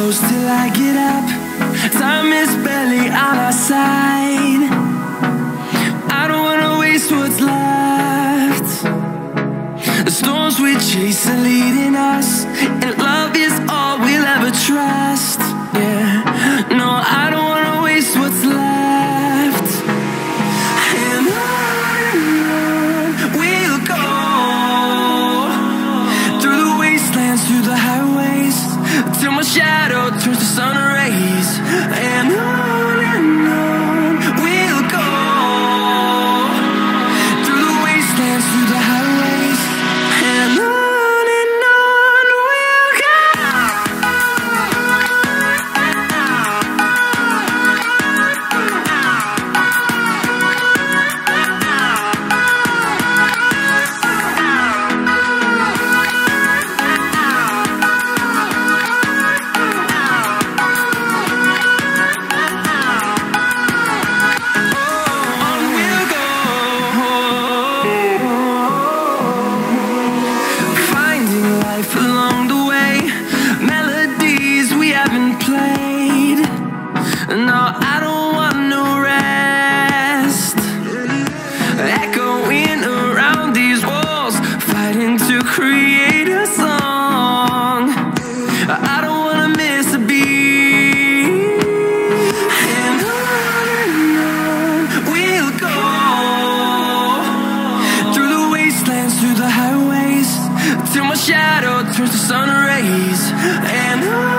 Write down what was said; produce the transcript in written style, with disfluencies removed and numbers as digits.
close till I get up. Time is barely on our side. I don't wanna waste what's left. The storms we chase are leading us, and love is all we'll ever trust. Yeah, no, I don't wanna waste what's left. And on we'll go, through the wastelands, through the highways, till my shadow turns to sun rays. And on we'll go, through the wastelands, through the highways, and on we'll go. Along the way, melodies we haven't played. No, I don't want no rest. Echoing around these walls, fighting to create a song. I don't wanna miss a beat. And on we'll go, through the wastelands, through the highways, till my shadow turns to sun rays. And on